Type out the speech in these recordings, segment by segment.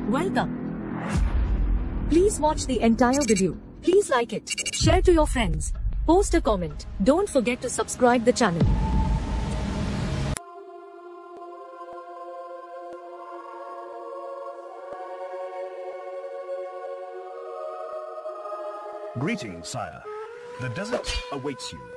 Welcome. Please watch the entire video. Please like it, share to your friends, post a comment. Don't forget to subscribe the channel. Greetings, sire. The desert awaits you.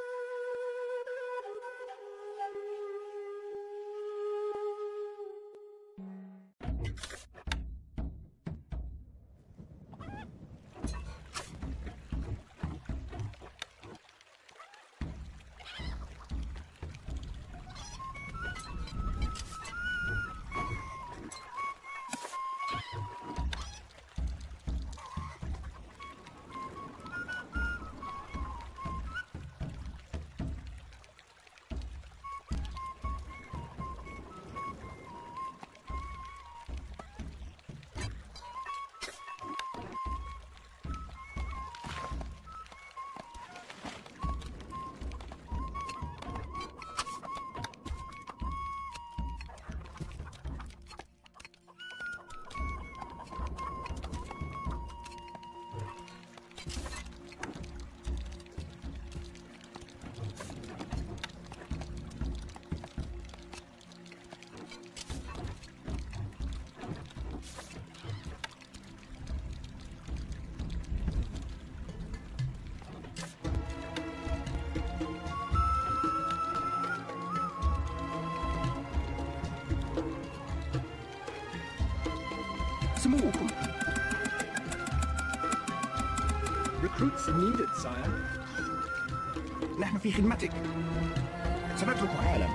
Recruits needed, sire. نحن في خدمتك. سنترك حالا.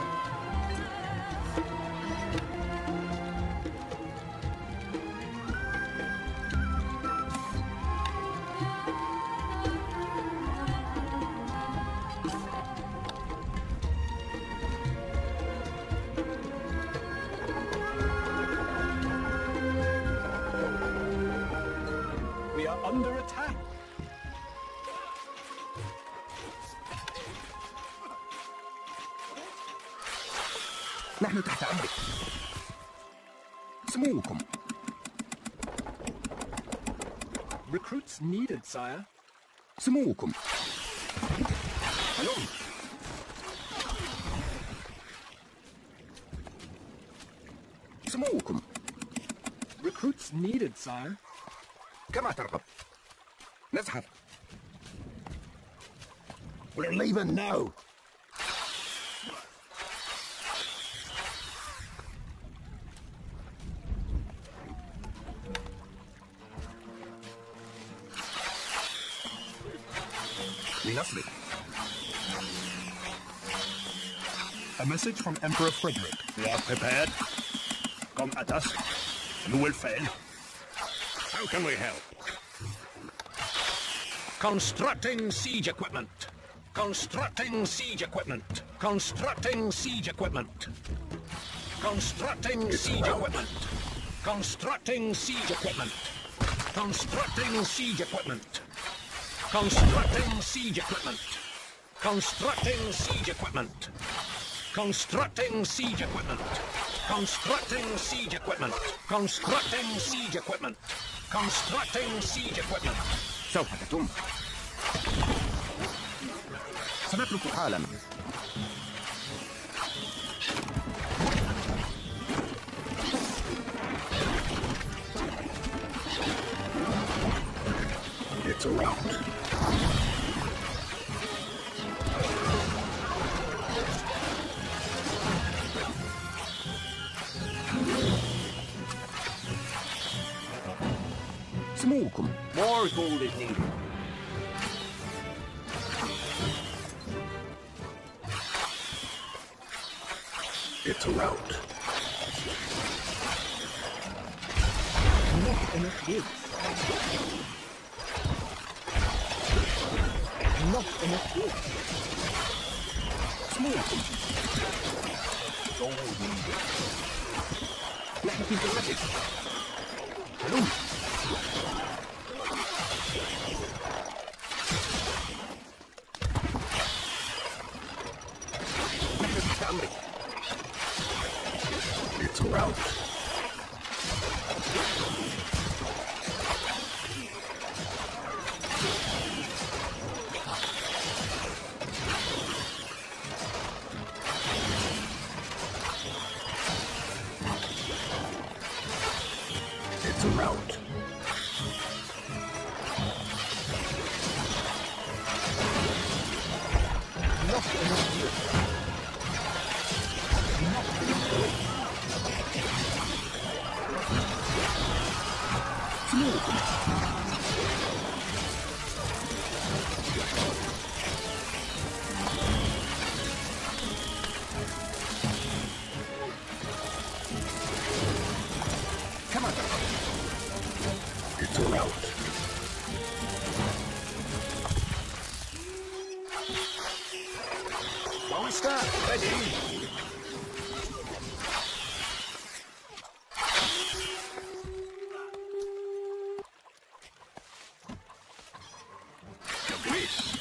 We are under attack. نحن تحت أمرك. سموكم. Recruits needed, sire. سموكم. هلوم. سموكم. Recruits needed, sire. كما ترغب. نزحف. We're leaving now. لنصرف. A message from Emperor Frederick. We are prepared. Come at us. You will fail. How can we help? Constructing siege equipment. Constructing siege equipment. Constructing siege equipment. Constructing siege equipment. Constructing siege equipment. Constructing siege equipment. Constructing siege equipment. Constructing siege equipment. Constructing siege equipment. Constructing siege equipment. Constructing siege equipment. Constructing siege equipment. سوف تتم. سنترك حالا. It's a rout. سموكم. More gold is needed. It's a rout. Not enough goods. Not enough goods. سموكم. Gold needed. نحن في خدمتك. هلوم. نحن تحت أمرك. It's a rout. a rout. Not enough wood. Not enough wood. Small command. Come on. It's a rout. Monster, ready. Your grace.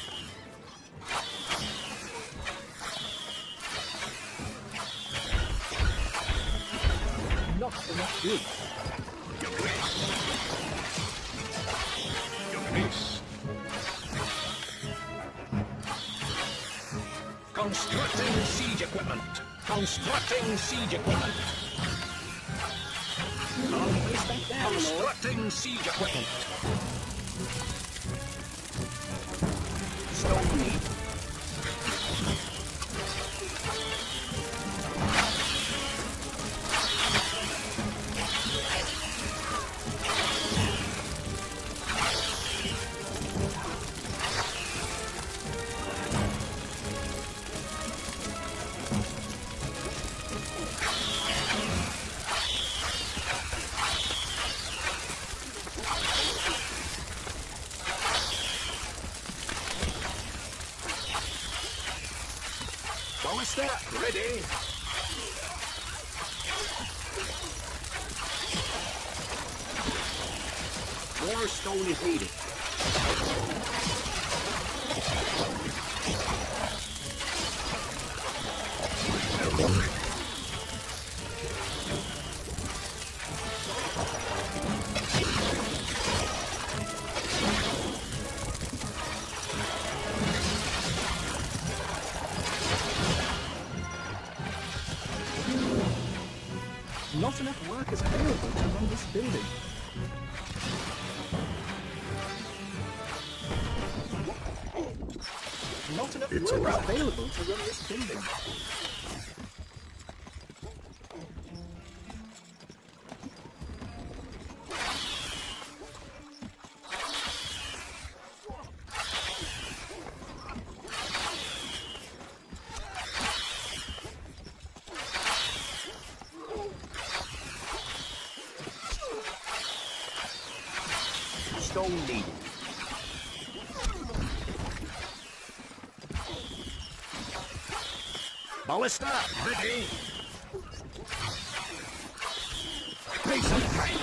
Not enough wood. Your grace. Your grace. Constructing siege equipment. Constructing siege equipment. Constructing siege equipment. Stone need. Ballista, ready. More stone is needed. Not enough workers available to run this building. Not enough workers available to run this building. Stone needed. Ballista, ready. Place of fire.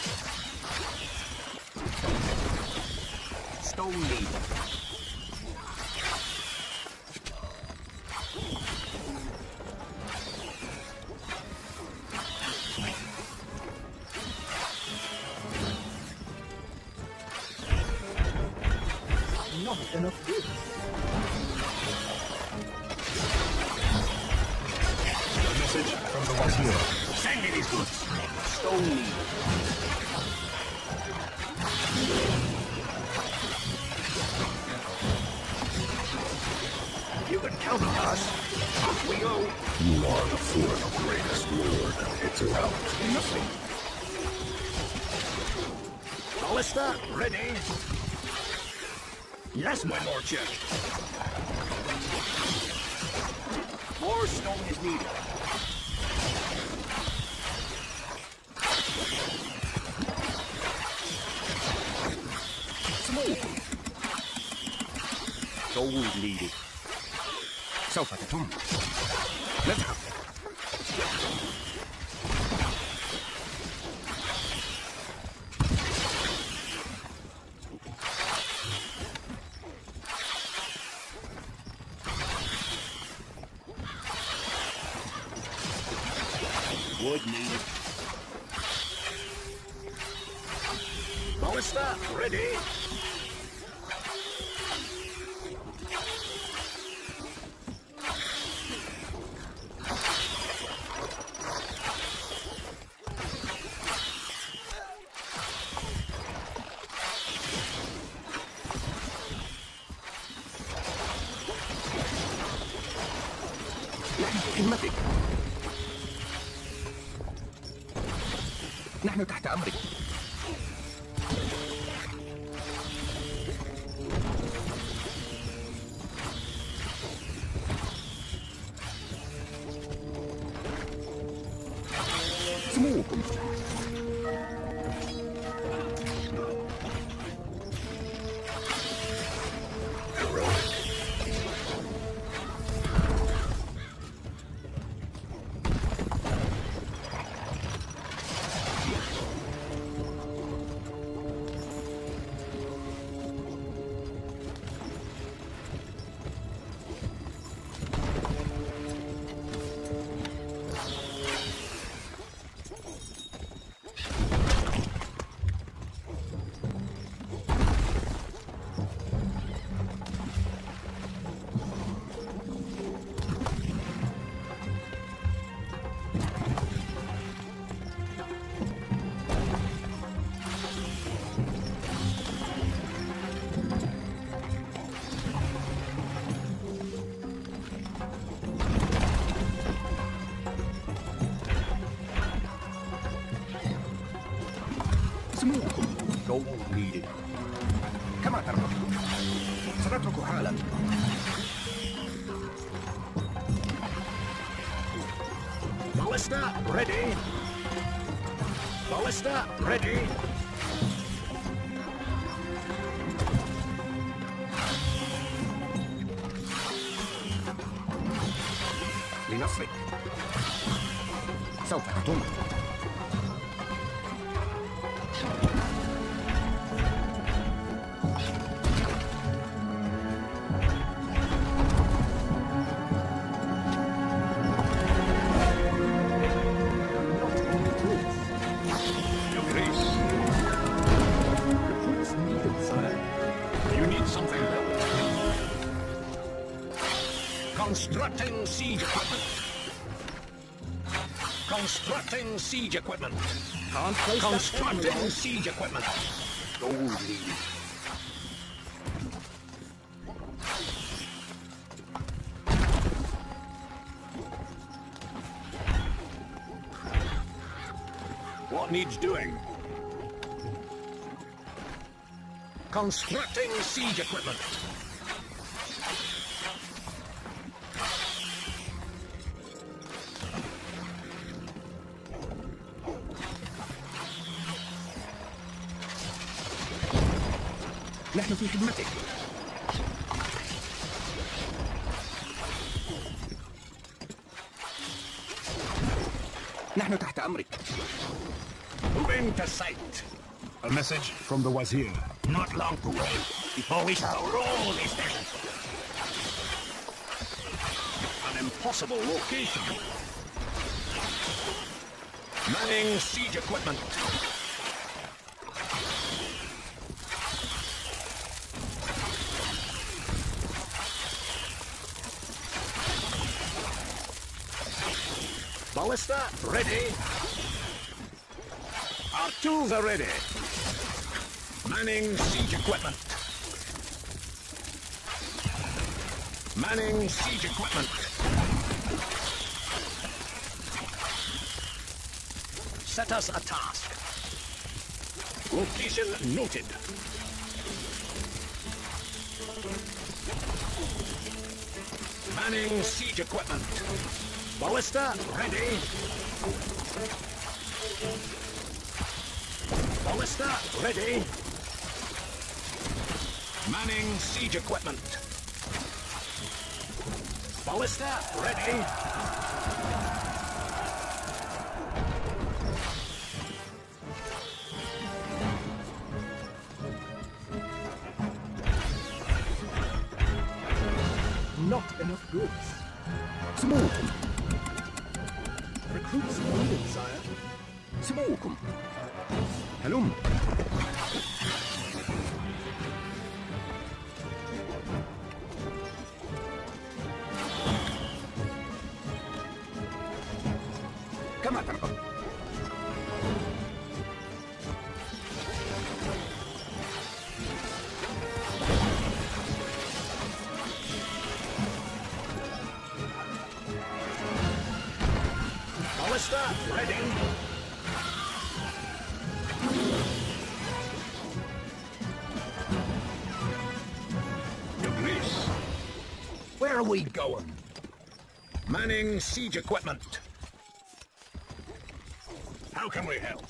Stone needed. Not enough wood. A message from the Wazir. Send me these goods. Stone needed. You can count on us. Off we go. You are the fourth greatest lord. It's a rout. Nothing. Ballista, ready. Yes, my lordship. More stone is needed. Smoke. Gold needed. سوف تتم. نذهب. Wood needed. Ballista, ready. خدمتك. نحن تحت أمرك. سموكم. Gold needed. كما ترغب. سنترك حالا. Ballista ready. Ballista ready. لنصرك. سوف تتم. Constructing siege equipment. Constructing siege equipment. Constructing siege equipment. Gold needed. What needs doing? Constructing siege equipment. نحن في خدمتك. نحن تحت أمرك. Moving to sight. A message from the Wazir. Not long to wait before we shall roll this thing. An impossible location. Manning siege equipment. Ballista ready. Our tools are ready. Manning siege equipment. Manning siege equipment. Set us a task. Location noted. Manning siege equipment. Ballista ready. Ballista ready. Manning siege equipment. Ballista ready. Not enough goods. Smoke. Recruits needed, sire. سموكم. هلم. كما ترغب. Ballista, ready. To Greece. Where are we going? Manning siege equipment. How can we help?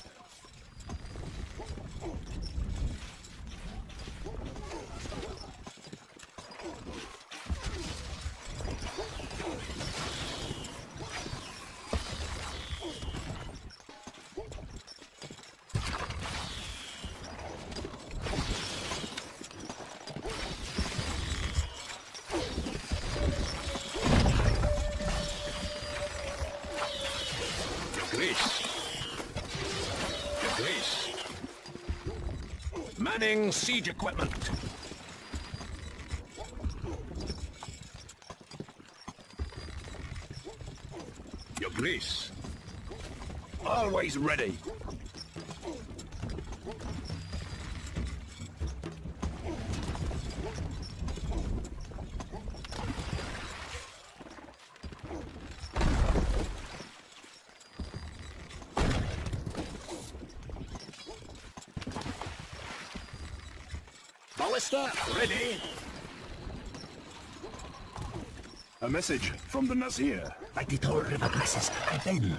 Manning siege equipment. Your Grace. Always ready. Ballista, ready. A message from the Nizar. By the tall river glasses, I bend.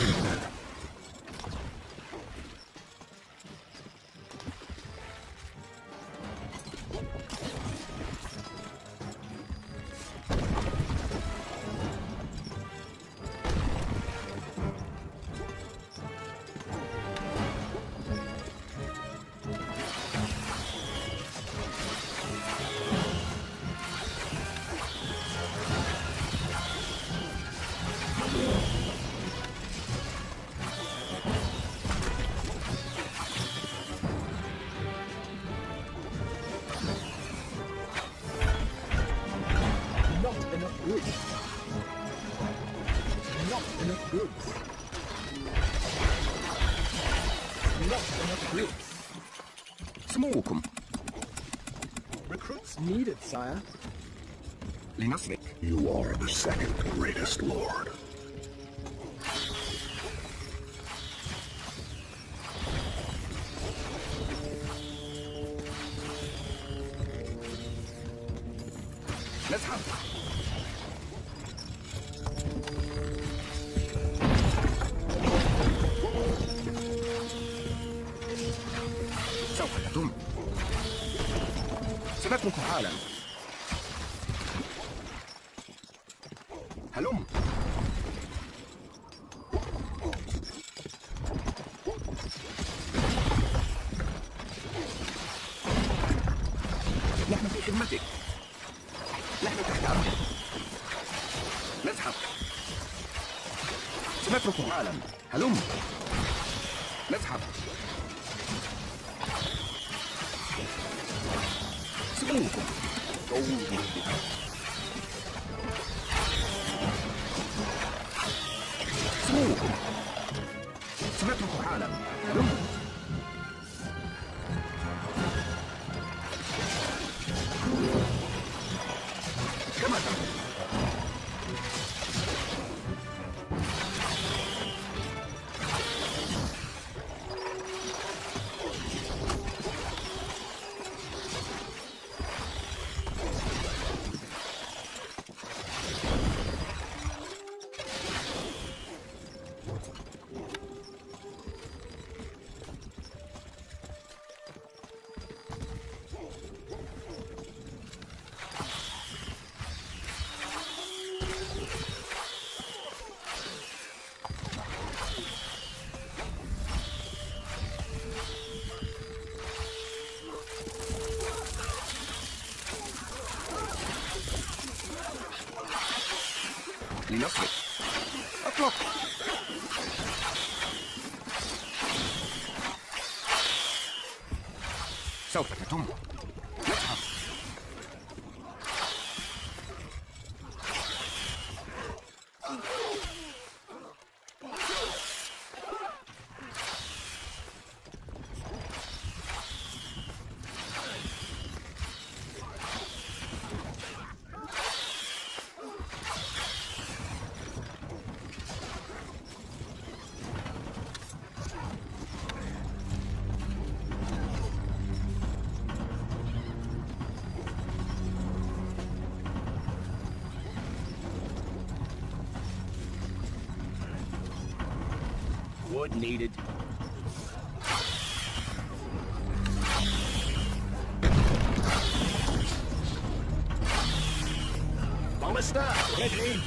Smokum. Recruits needed, sire. Linasvik. You are the second greatest lord. Let's hunt. سوف تتم. سنترك حالا. هلم. نحن في خدمتك. نحن تحت أمرك. نذهب. سنترك حالا. هلم. نذهب. سموكم. سموكم. سنترك حالا. هلم. كما تقول. لنصرف. اطلق. سوف تتم. نذهب. Wood needed. Ballista, ready.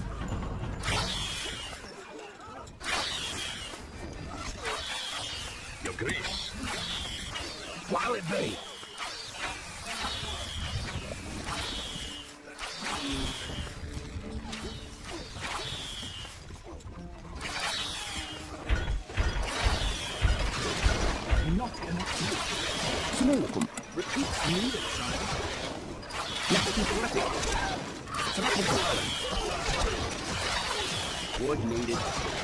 Your grace. What'll it be? Not enough food. Smokum. Repeat needed, sire. Wood needed.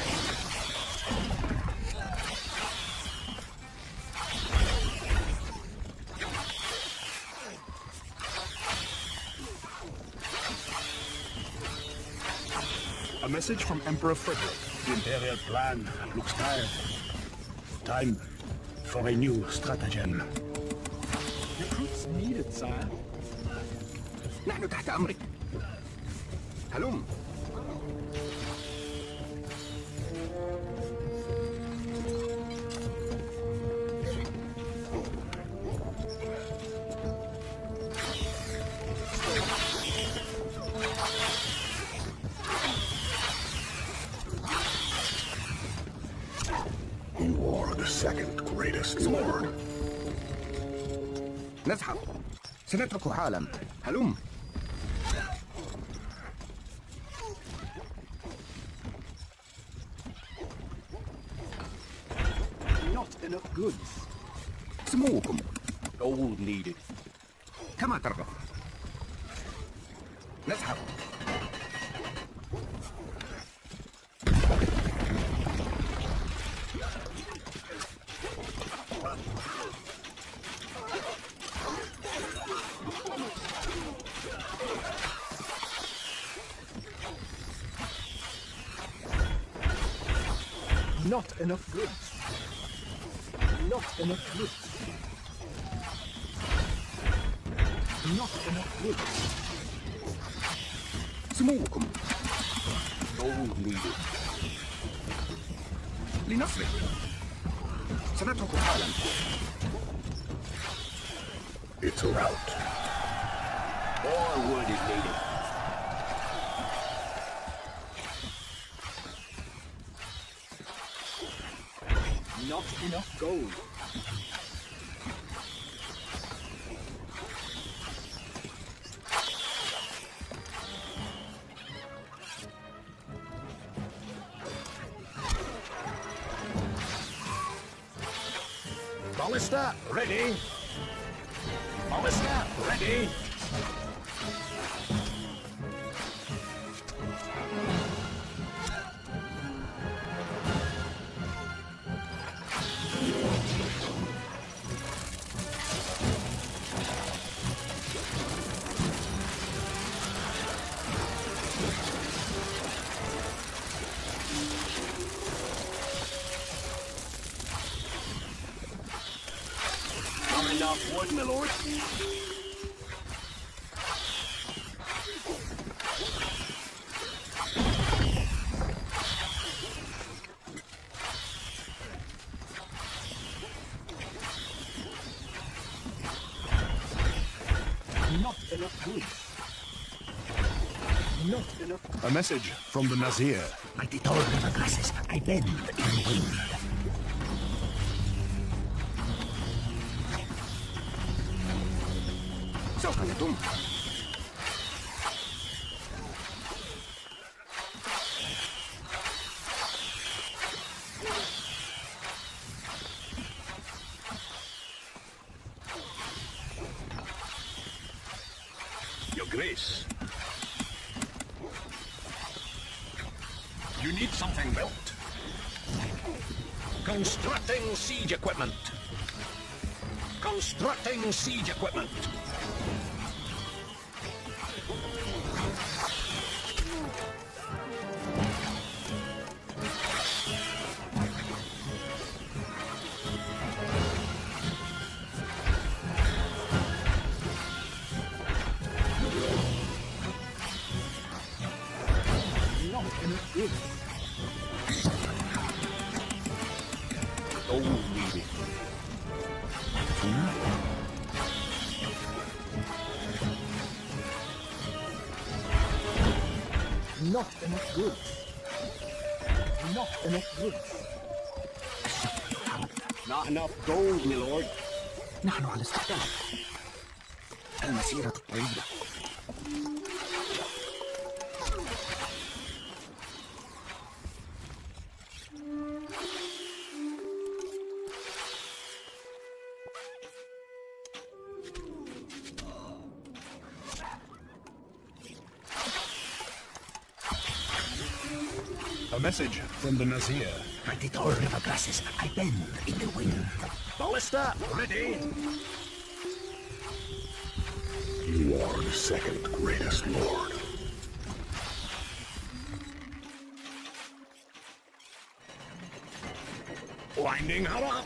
A message from Emperor Frederick. The Imperial plan looks tired. Time for a new stratagem. Recruits needed, sire. نحن تحت أمرك. هلم. You are the second greatest lord. نذهب. سنترك حالا. هلم. Not enough goods. سموكم. Gold needed. كما ترغب. نذهب. Not enough goods. Not enough goods. Not enough goods. سموكم. Gold needed. لنصرف. سنترك حالا. It's a rout. More wood is needed. Not enough gold. Ballista, ready. Ballista, ready. Not enough wood, my lord. Not enough goods. Not enough. A message from the Nizar. Mighty tall river grasses, I bend in wind. سوف يتم. Your Grace. You need something built. Constructing siege equipment. Constructing siege equipment. Not enough goods. Gold needed. Not enough goods. Not enough goods. Not enough gold, my lord. نحن على استعداد. المسيرة طويلة. A message from the Nizar. Like the tall river grasses, I bend in the wind. Ballista, ready. You are the second greatest lord. Winding her up.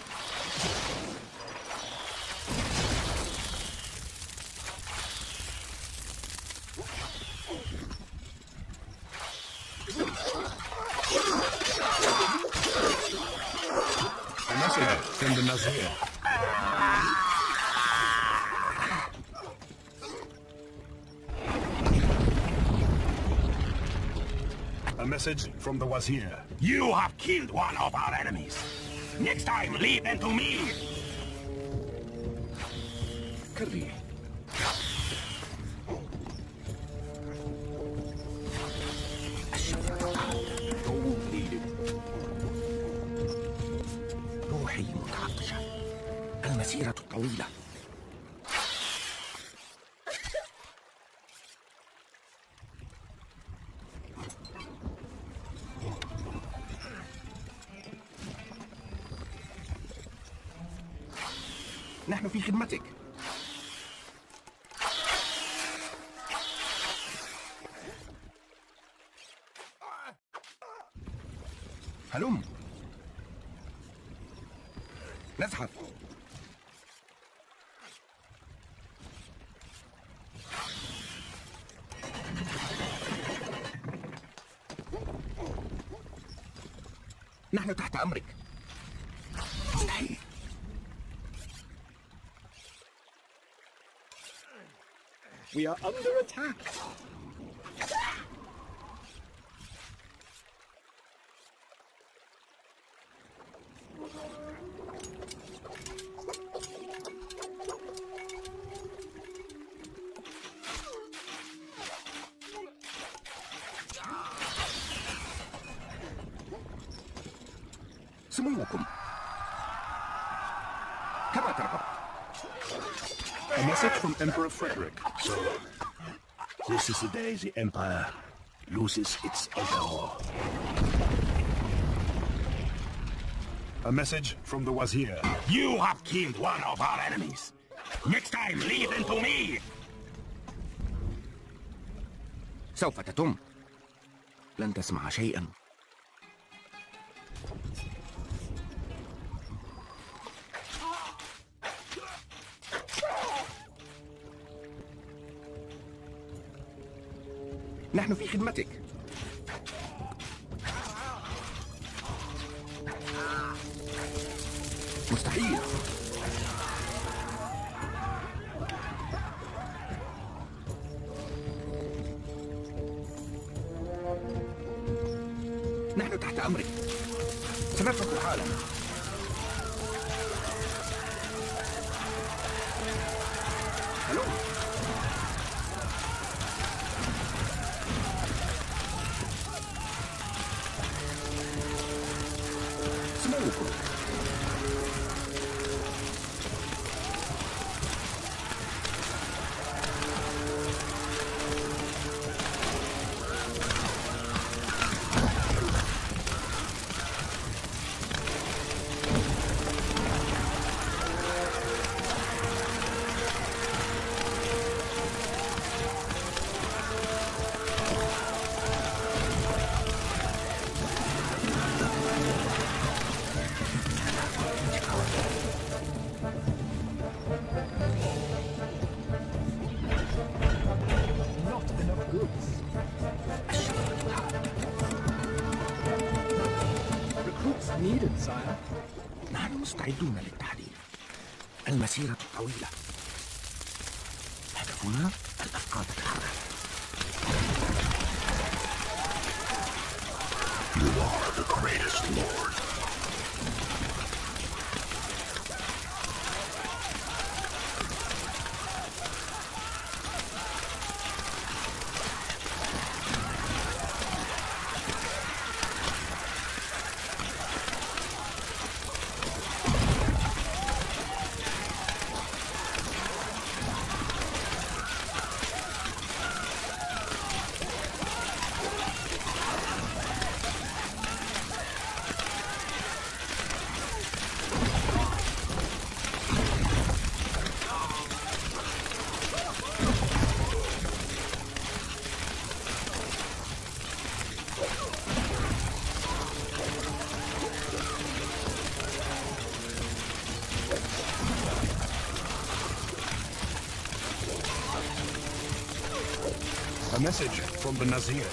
A message from the Nizar. A message from the Wazir. You have killed one of our enemies. Next time, leave them to me. كري. الشفرة تتعب. Gold needed. روحي متعطشة. المسيرة طويلة. نحن في خدمتك. هلم. نزحف. نحن تحت أمرك. مستحيل. We are under attack. سموكم. كما ترغب. A message from Emperor Frederick. So, this is the day the Empire loses its emperor. A message from the Wazir. You have killed one of our enemies. Next time, leave them to me. سوف تتم. لن تسمع شيئا. نحن في خدمتك. مستحيل. نحن تحت أمرك. سنفتح العالم. هلو. سموكم. Help's needed, sire. نحن مستعدون للتحديث. المسيرة طويلة. هدفنا الأفقاد الحرة. You are the greatest lord. A message from the Nizar.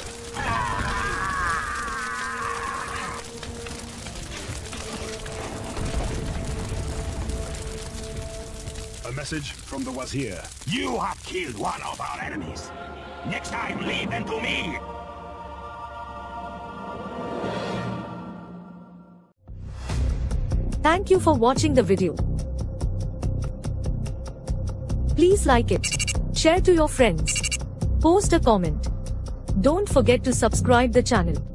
A message from the Wazir. You have killed one of our enemies. Next time, leave them to me. Thank you for watching the video. Please like it, share to your friends, post a comment. Don't forget to subscribe the channel.